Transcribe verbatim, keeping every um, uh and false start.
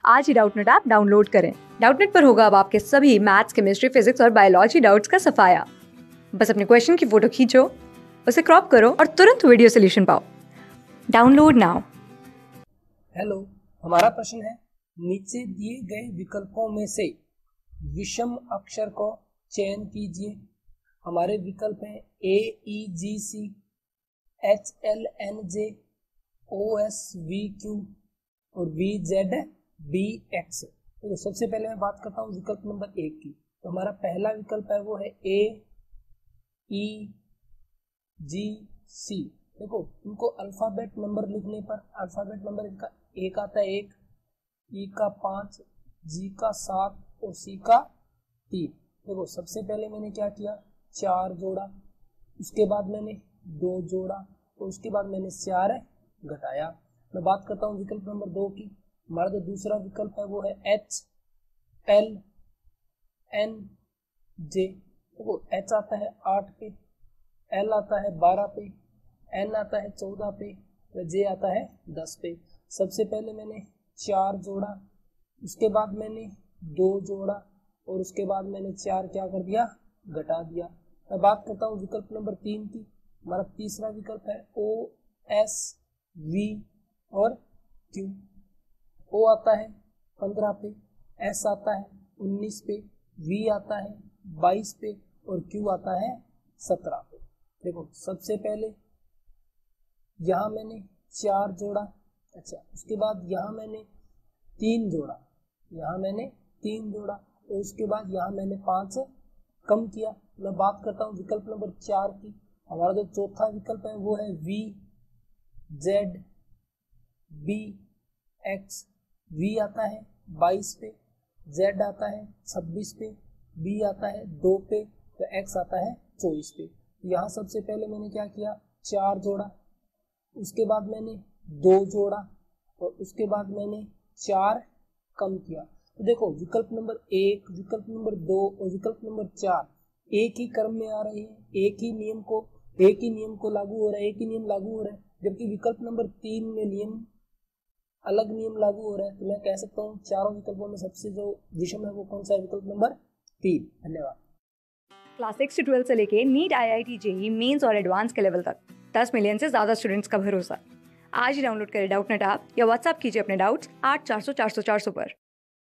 आज ही Doubtnut app download करें। डाउटनेट पर होगा अब आपके सभी मैथ्स, केमिस्ट्री, फिजिक्स और बायोलॉजी डाउट्स का सफाया। बस अपने क्वेश्चन की फोटो खींचो, उसे क्रॉप करो और तुरंत वीडियो सोल्यूशन पाओ। Download now. हेलो, हमारा प्रश्न है, नीचे दिए गए विकल्पों में से विषम अक्षर को चयन कीजिए। हमारे विकल्प हैं A E G C, H L N J, O S V Q और वी जेड बी एक्स। तो सबसे पहले मैं बात करता हूँ विकल्प नंबर एक की। तो हमारा पहला विकल्प है वो है ए ई जी सी। देखो, इनको अल्फाबेट नंबर लिखने पर अल्फाबेट नंबर इनका एक आता है, एक, ई का पांच, जी का सात और सी का तीन। देखो, सबसे पहले मैंने क्या किया, चार जोड़ा, उसके बाद मैंने दो जोड़ा और उसके बाद मैंने चार घटाया। मैं बात करता हूँ विकल्प नंबर दो की। हमारा जो दूसरा विकल्प है वो है एच एल एन जे। देखो, एच आता है आठ पे, एल आता है बारह पे, एन आता है चौदह पे, जे आता है दस पे। सबसे पहले मैंने चार जोड़ा, उसके बाद मैंने दो जोड़ा और उसके बाद मैंने चार क्या कर दिया, घटा दिया। मैं बात करता हूँ विकल्प नंबर तीन की। हमारा तीसरा विकल्प है ओ एस वी और क्यू। ओ आता है पंद्रह पे, एस आता है उन्नीस पे, वी आता है बाईस पे और क्यू आता है सत्रह पे। देखो, सबसे पहले यहाँ मैंने चार जोड़ा, अच्छा, उसके बाद यहाँ मैंने तीन जोड़ा, यहाँ मैंने तीन जोड़ा और उसके बाद यहाँ मैंने पांच कम किया। मैं बात करता हूँ विकल्प नंबर चार की। हमारा जो चौथा विकल्प है वो है V Z B X. V आता है बाईस पे, जेड आता है छब्बीस पे, बी आता है दो पे, तो एक्स आता है चौबीस पे। यहाँ सबसे पहले मैंने क्या किया, चार जोड़ा, उसके बाद मैंने दो जोड़ा और उसके बाद मैंने चार कम किया। तो देखो, विकल्प नंबर एक, विकल्प नंबर दो और विकल्प नंबर चार एक ही क्रम में आ रहे हैं, एक ही नियम को एक ही नियम को लागू हो रहा है, एक ही नियम लागू हो रहा है। जबकि विकल्प नंबर तीन में नियम अलग नियम लागू हो रहा है। तो मैं कह सकता हूँ चारों विकल्पों में सबसे जो विषम है वो कौन सा है, विकल्प नंबर तीन। धन्यवाद। क्लास सिक्स से ट्वेल्थ से लेके NEET, I I T, JEE mains और एडवांस के लेवल तक दस मिलियन से ज्यादा स्टूडेंट्स का भरोसा। आज ही डाउनलोड करें डाउटनेट ऐप या व्हाट्सएप कीजिए अपने डाउट्स आठ चार सौ चार सौ चार सौ पर।